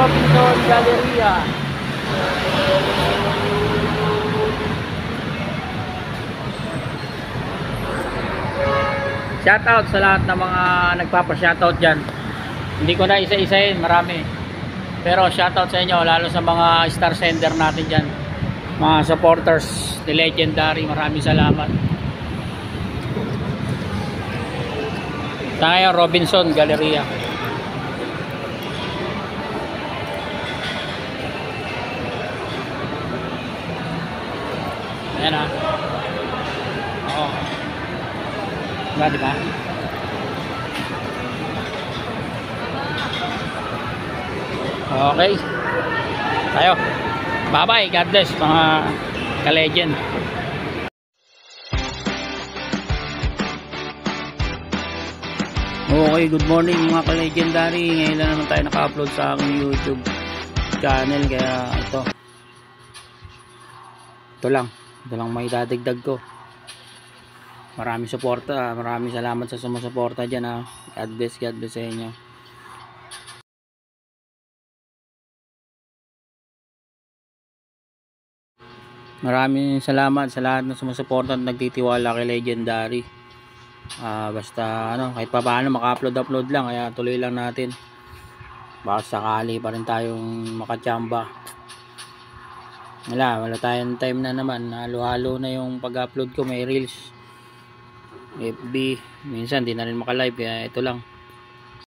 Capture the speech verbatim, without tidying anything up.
Robinson Galleria. Shoutout sa lahat ng mga nagpapa-shoutout dyan. Hindi ko na isa-isahin, marami. Pero shoutout sa inyo, lalo sa mga star sender natin dyan, mga supporters ni Legendary. Maraming salamat. Tayo Robinson Galleria. Ayan ah. Oo. Diba, diba? Okay. Tayo. Bye-bye. God bless mga ka-legend. Okay, good morning mga ka-legendary. Ngayon lang naman tayo naka-upload sa aking YouTube channel. Kaya ito. Ito lang. Ito lang may dadagdag ko. Maraming suporta. Maraming salamat sa sumusuporta dyan ha. God bless, God bless sa inyo. Maraming salamat sa lahat ng sumusuporta at nagtitiwala kay Legendary. Uh, basta ano, kahit pa paano maka-upload upload lang, kaya tuloy lang natin. Baka sakali pa rin tayong makachamba. Wala, wala tayong time na naman. Halo-halo na yung pag-upload ko, may reels, F B, minsan di na rin maka-live, kaya ito lang.